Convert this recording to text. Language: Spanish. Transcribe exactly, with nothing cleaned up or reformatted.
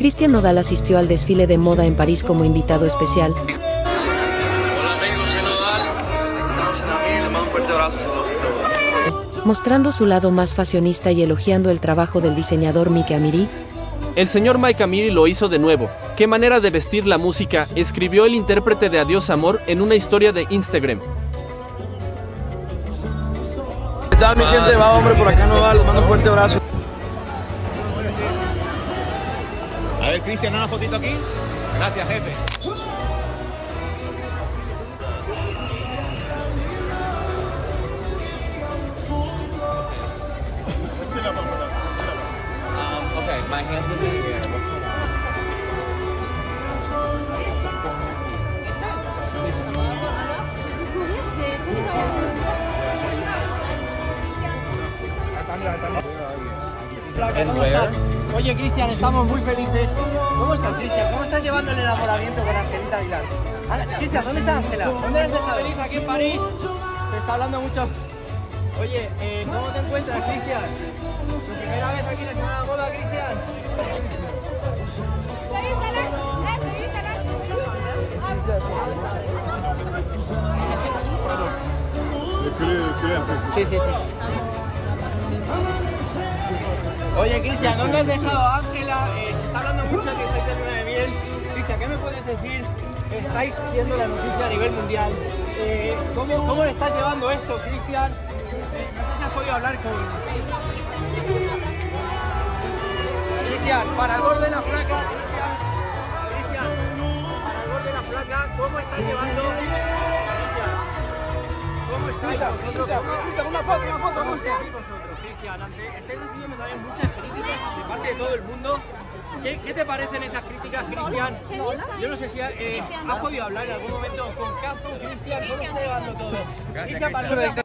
Cristian Nodal asistió al desfile de moda en París como invitado especial. Hola amigos, soy Nodal. Estamos en abril, les mando un fuerte abrazo. Mostrando su lado más fashionista y elogiando el trabajo del diseñador Mike Amiri. El señor Mike Amiri lo hizo de nuevo. ¿Qué manera de vestir la música?, escribió el intérprete de Adiós Amor en una historia de Instagram. ¿Qué tal mi gente? Va hombre por acá Nodal, les mando un fuerte abrazo. A ver, Cristian, una fotito aquí. Gracias, jefe. Um, okay, my hands in the air. ¿Cómo estás? Oye, Cristian, estamos muy felices. ¿Cómo estás, Cristian? ¿Cómo estás llevando el enamoramiento con Angelita Aguilar? Cristian, ¿dónde está Ángela? ¿Dónde eres dejado? Feliz aquí en París. Se está hablando mucho. Oye, eh, ¿cómo te encuentras, Cristian? ¿Tu primera vez aquí en la Semana de Moda, Cristian? Sí, sí, sí. Oye, Cristian, ¿dónde has dejado a Ángela? Eh, se está hablando mucho de que estáis de luna de miel. Cristian, ¿qué me puedes decir? Estáis siendo la noticia a nivel mundial. Eh, ¿cómo, ¿Cómo le estás llevando esto, Cristian? Eh, no sé si has podido hablar con... Cristian, para el borde de la placa, Cristian, Cristian, para el borde de la placa, ¿cómo estás llevando? Cristian, ¿cómo estáis vosotros? Una foto, una foto, ¿cómo estáis vosotros, Cristian? Ante, estáis recibiendo también muchas críticas de parte de todo el mundo. ¿Qué, ¿Qué te parecen esas críticas, Cristian? Yo no sé si eh, has podido hablar en algún momento con Cazu, Cristian, ¿cómo está llevando todo? Cristian, para